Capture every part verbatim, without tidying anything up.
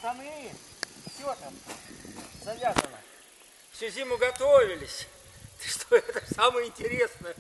штаны, все там завязано. Всю зиму готовились. Ты что, это самое интересное.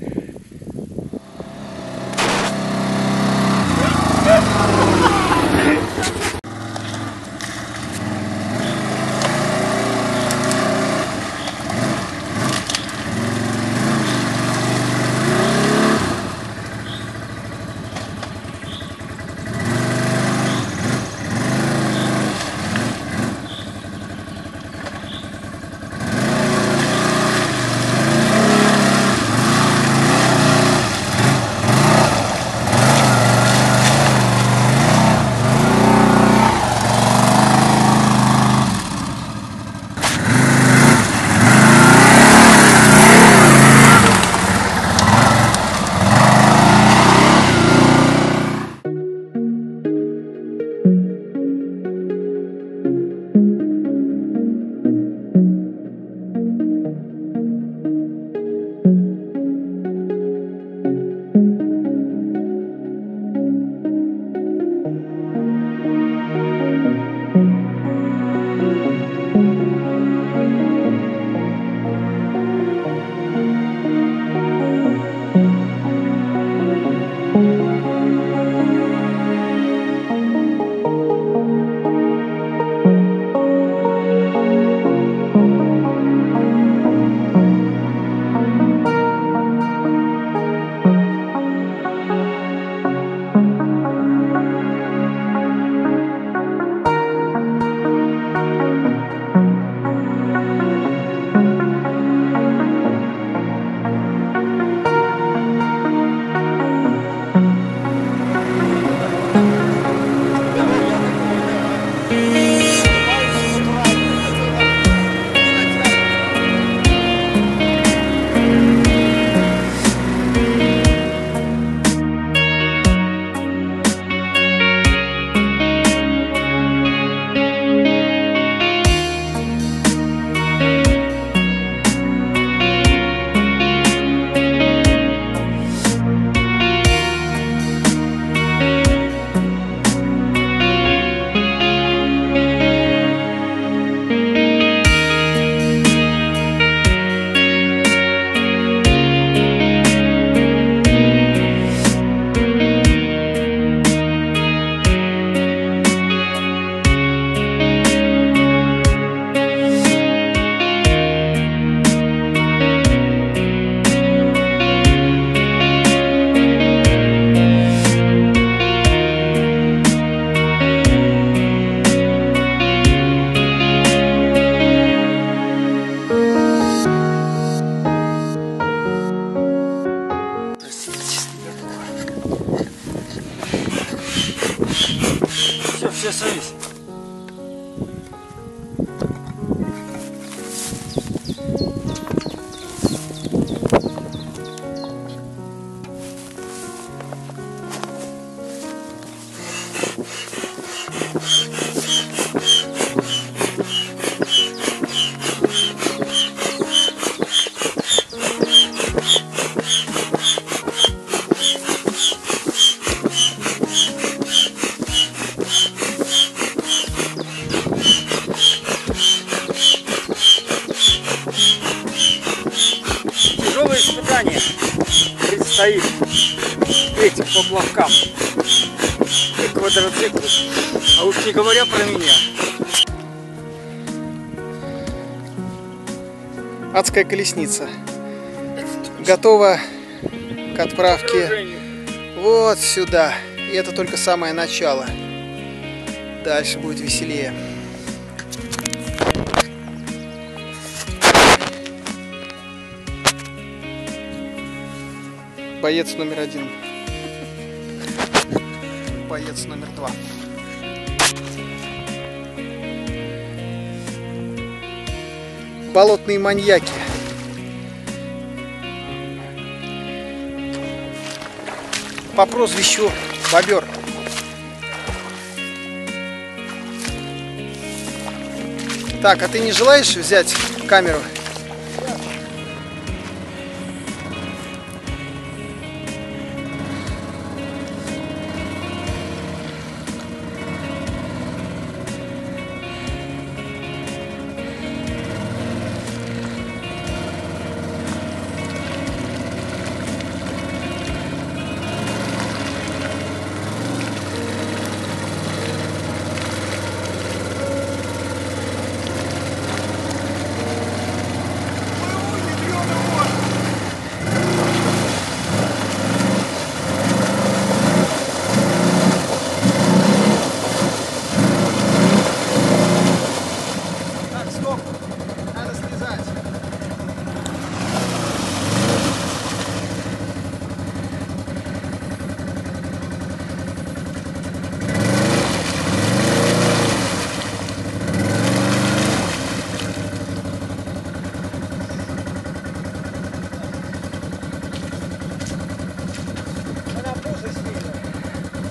Все, все садись. Тяжелое испытание предстоит этим поплавкам и квадроциклу, а уж не говоря про меня. Адская колесница готова к отправке вот сюда. И это только самое начало. Дальше будет веселее. Боец номер один. Боец номер два. Болотные маньяки. По прозвищу Бобер. Так, а ты не желаешь взять камеру?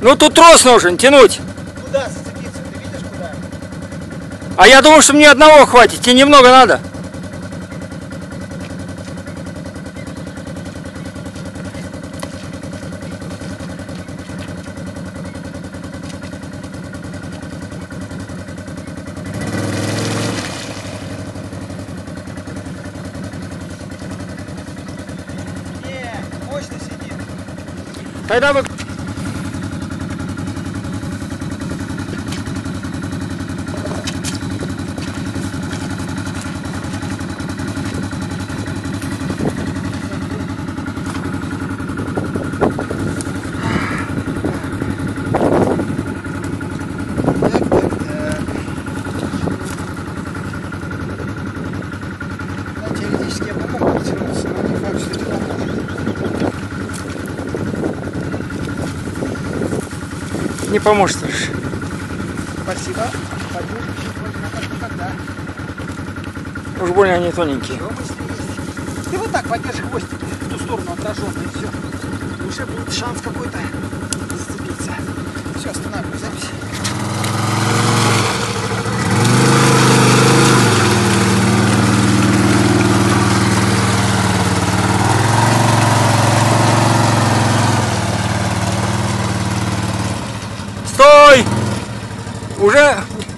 Ну тут трос нужен, тянуть. Куда зацепиться? Ты видишь куда? А я думал, что мне одного хватит, тебе немного надо. Не, мощно сидит. Тогда вы... Теоретически я бы мог потянуться, но не факт, что это поможет. Не поможет, слушай. Спасибо. Пойдем еще хоть когда. Уж больно они тоненькие. Все, мы с ним есть. Ты вот так подержи хвостик в ту сторону отраженный, и все. Уже будет шанс какой-то зацепиться. Все, останавливай запись. Стой! Уже...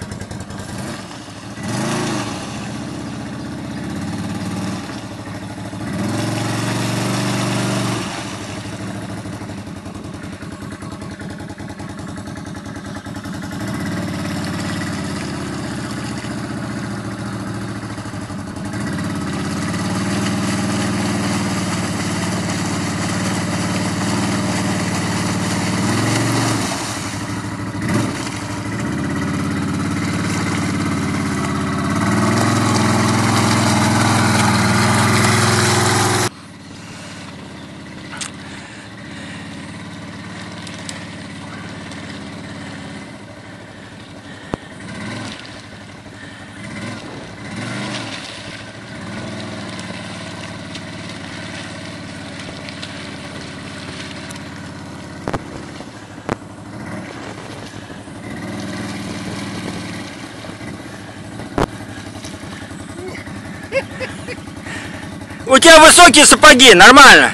У тебя высокие сапоги, нормально.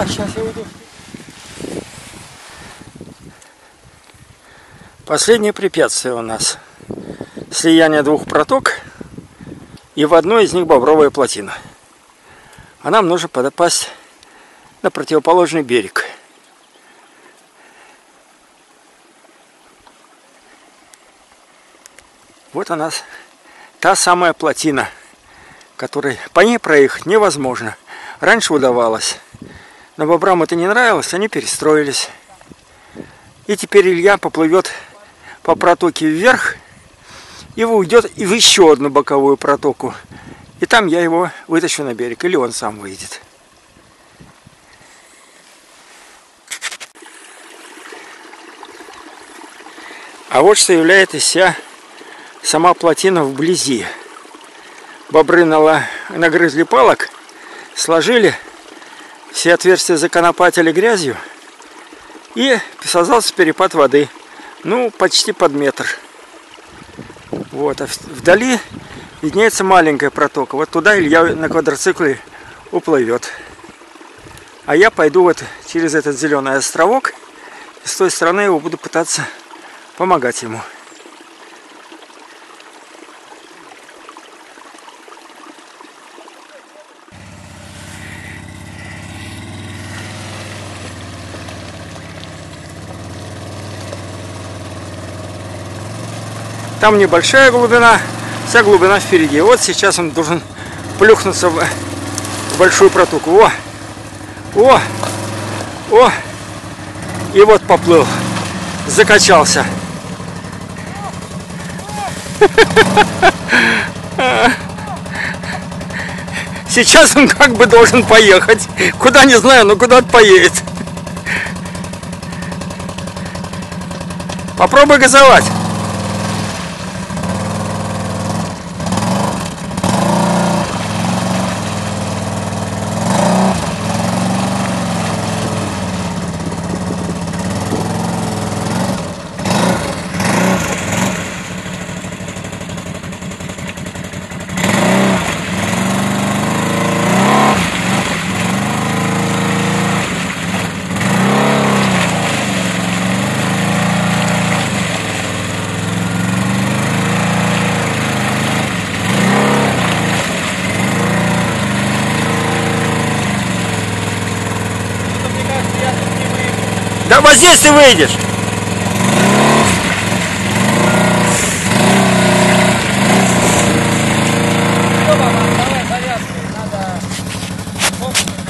Так, сейчас я уйду. Последнее препятствие у нас. Слияние двух проток. И в одной из них бобровая плотина. А нам нужно попасть на противоположный берег. Вот она, та самая плотина, которой по ней проехать невозможно. Раньше удавалось. Но бобрам это не нравилось, они перестроились. И теперь Илья поплывет по протоке вверх и уйдет и в еще одну боковую протоку. И там я его вытащу на берег, или он сам выйдет. А вот что является из себя сама плотина вблизи. Бобры нагрызли палок, сложили, все отверстия законопатили грязью, и создался перепад воды, ну, почти под метр. Вот, а вдали виднеется маленькая протока. Вот туда Илья на квадроцикле уплывет. А я пойду вот через этот зеленый островок, и с той стороны его буду пытаться помогать ему. Там небольшая глубина, вся глубина впереди. Вот сейчас он должен плюхнуться в большую протоку. О! О! О! И вот поплыл. Закачался. Сейчас он как бы должен поехать. Куда, не знаю, но куда-то поедет. Попробуй газовать. Да вот здесь ты выйдешь. Давай, завязывай, надо...